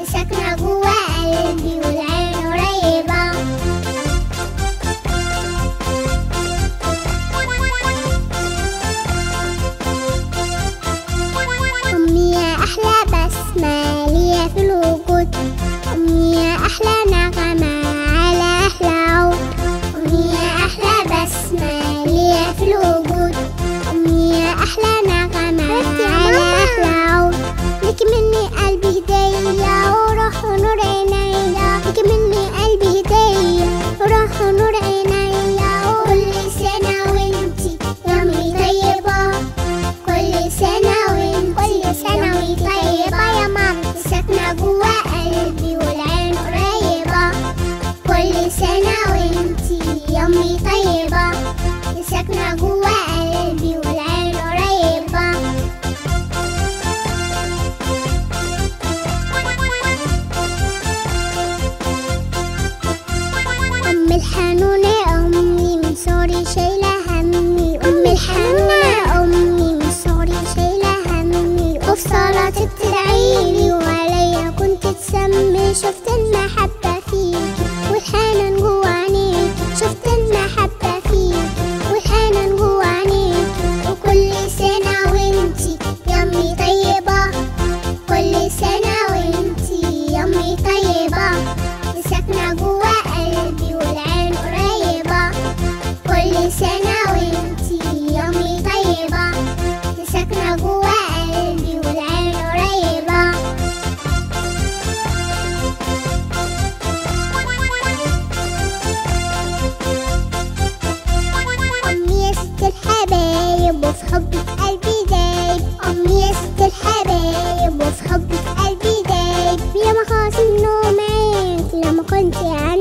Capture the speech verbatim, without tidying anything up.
ساكنة جوا قلبي والعين قريبة. أمي يا أحلى بسمة ليا في الوجود، أمي يا أحلى نغمة على أحلى عود، أمي يا أحلى بسمة ليا في الوجود، أمي يا أحلى نغمة على أحلى عود. ليكي مني قلبي هدية وروح ونور عينيا، ليكي مني قلبي هدية وروح ونور عينيا. كل سنة وانتي يا أمي طيبة، كل سنة وانتي كل سنة وانتي طيبة يا ماما، ساكنة جوا قلبي والعين قريبة. كل سنة وانتي يا أمي طيبة، ساكنة جوا قلبي والعين قريبة. أمي الحنونة أمي من صغري شايلة همي، أمي الحنونة أمي من صغري شايلة همي، وفي صلاتي بتدعيلي وعليا كنت تسمي. شفت المحبة فيكي والحنان جوا عينيكي، شفت المحبة فيكي والحنان جوا عينيكي. وكل سنة وانتي يا أمي طيبة، كل سنة وانتي يا أمي طيبة، ساكنة جوا قلبي والعين قريبة. كل سنة وانتي يا أمي طيبة، ساكنة جوا قلبي والعين قريبة. أمي يا ست الحبايب وفي حبك قلبي دايب، أمي يا ست الحبايب وفي حبك قلبي دايب. يا ما خاصم نوم عينك لما كنتي